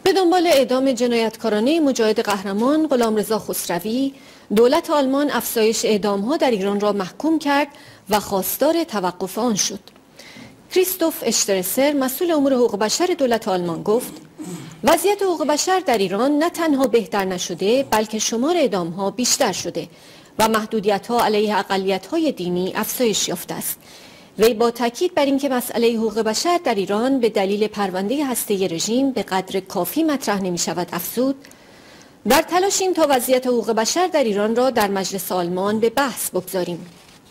به دنبال اعدام جنایتکارانه مجاهد قهرمان غلامرضا خسروی، دولت آلمان افزایش اعدام‌ها در ایران را محکوم کرد و خواستار توقف آن شد. کریستوف اشترسر، مسئول امور حقوق بشر دولت آلمان، گفت وضعیت حقوق بشر در ایران نه تنها بهتر نشده، بلکه شمار اعدام‌ها بیشتر شده و محدودیت‌ها علیه اقلیت‌های دینی افزایش یافته است. وی با تاکید بر اینکه مسئله حقوق بشر در ایران به دلیل پرونده هسته‌ای رژیم به قدر کافی مطرح نمی‌شود افزود: در تلاشیم تا وضعیت حقوق بشر در ایران را در مجلس آلمان به بحث بگذاریم.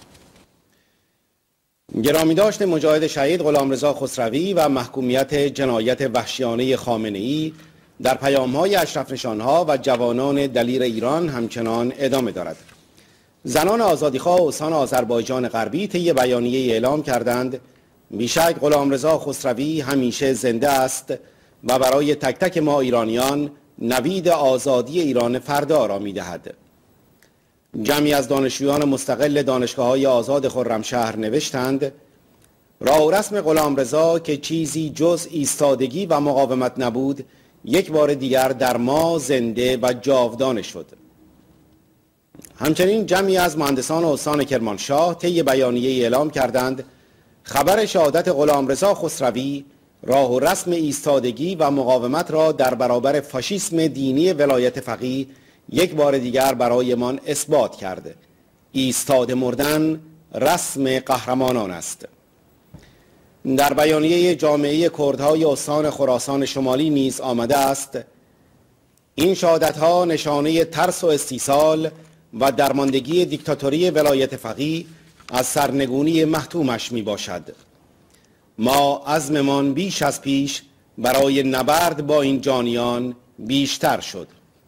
گرامیداشت مجاهد شهید غلامرضا خسروی و محکومیت جنایت وحشیانه خامنه‌ای در پیام‌های اشرف نشان‌ها و جوانان دلیر ایران همچنان ادامه دارد. زنان آزادیخواه استان آذربایجان غربی طی بیانیه اعلام کردند بیشک غلامرضا خسروی همیشه زنده است و برای تک تک ما ایرانیان نوید آزادی ایران فردا را می‌دهد. جمعی از دانشجویان مستقل دانشگاه‌های آزاد خرمشهر نوشتند راه و رسم غلامرضا که چیزی جز ایستادگی و مقاومت نبود، یک بار دیگر در ما زنده و جاودانه شد. همچنین جمعی از مهندسان استان کرمانشاه طی بیانیه اعلام کردند خبر شهادت غلامرضا خسروی راه و رسم ایستادگی و مقاومت را در برابر فاشیسم دینی ولایت فقیه یک بار دیگر برایمان اثبات کرد. ایستاده مردن رسم قهرمانان است. در بیانیه جامعه کردهای استان خراسان شمالی نیز آمده است این شهادت‌ها نشانه ترس و استیصال و درماندگی دیکتاتوری ولایت فقیه از سرنگونی محتومش می باشد. ما عزممان بیش از پیش برای نبرد با این جانیان بیشتر شد.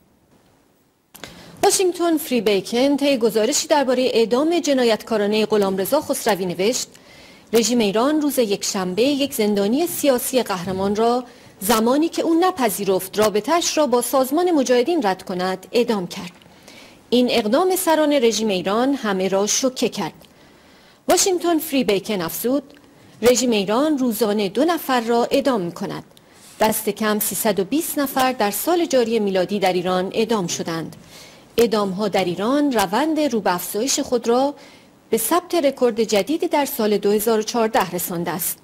واشنگتن فری بیکن طی گزارشی درباره اعدام جنایتکارانه غلامرضا خسروی نوشت رژیم ایران روز یکشنبه یک زندانی سیاسی قهرمان را زمانی که او نپذیرفت رابطه‌اش را با سازمان مجاهدین رد کند اعدام کرد. این اقدام سران رژیم ایران همه را شوکه کرد. واشنگتن فری بیکن افزود رژیم ایران روزانه 2 نفر را اعدام می‌کند. دست کم 320 نفر در سال جاری میلادی در ایران اعدام شدند. اعدام‌ها در ایران روند رو به افزایش خود را به ثبت رکورد جدیدی در سال 2014 رسانده است.